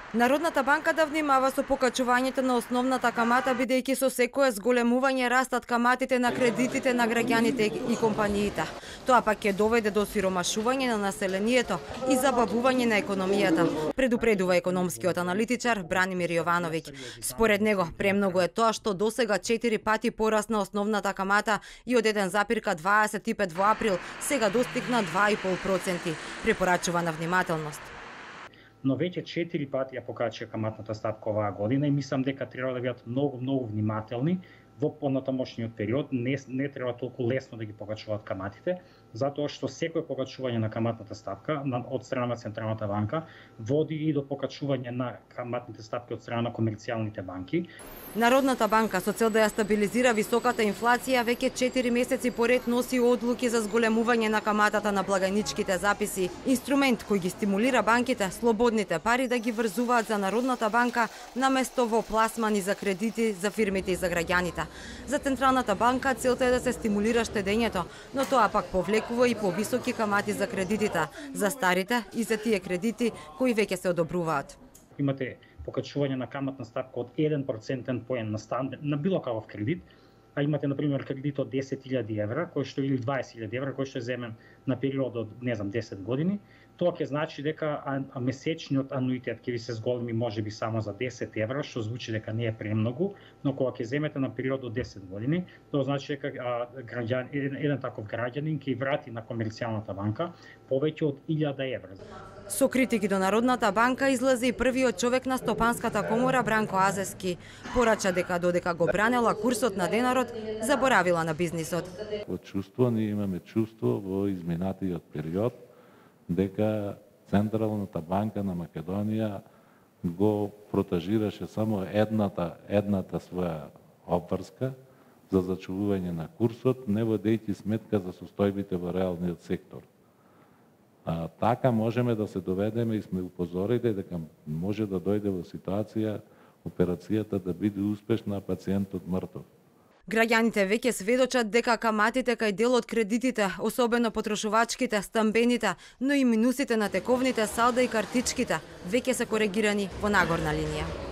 Народната банка да внимава со покачувањето на основната камата, бидејќи со секое зголемување растат каматите на кредитите на граѓаните и компаниите. Тоа пак ќе доведе до сиромашување на населението и забавување на економијата, предупредува економскиот аналитичар Бранимир Јовановиќ. Според него, премногу е тоа што досега 4 пати порасна основната камата и од 1,25 во април сега достигна 2,5%. Препорачува на внимателност. Но веќе 4 пати ја покачија каматната стапка оваа година и мислам дека треба да бидат многу внимателни во понатамошниот период. Не треба толку лесно да ги покачуваат каматите, затоа што секое покачување на каматната стапка од страна на Централната банка води и до покачување на каматните стапки од страна на комерцијалните банки. Народната банка со цел да ја стабилизира високата инфлација веќе 4 месеци поред носи одлуки за зголемување на каматата на благајничките записи, инструмент кој ги стимулира банките слободните пари да ги врзуваат за Народната банка наместо во пласмани за кредити за фирмите и за граѓаните. За Централната банка целта е да се стимулира штедењето, но тоа пак повлекува и повисоки камати за кредитите, за старите и за тие кредити кои веќе се одобруваат. Имате покачување на каматна стапка од 1% поен на било каков кредит, а имате на пример кредит од 10.000 евра, кој што или 20.000 евра, кој што е земен на период од 10 години, тоа ќе значи дека месечниот ануитет ќе ви се зголеми можеби само за 10 евра, што звучи дека не е премногу, но кога ќе земете на период од 10 години, тоа значи дека еден таков граѓанин ќе врати на комерцијалната банка повеќе од 1000 евра. Со критики до Народната банка излезе и првиот човек на Стопанската комора Бранко Азески. Порача дека додека го бранела курсот на денарот, заборавила на бизнисот. Од чувство, ние имаме чувство во изминатиот период дека Централната банка на Македонија го протежираше само едната своја обврска за зачувување на курсот, не водејќи сметка за состојбите во реалниот сектор. Така можеме да се доведеме и сме упозорили дека може да дојде во ситуација операцијата да биде успешна, а пациентот мртов. Граѓаните веќе сведочат дека каматите кај дел од кредитите, особено потрошувачките, стамбените, но и минусите на тековните салда и картичките, веќе се коригирани во нагорна линија.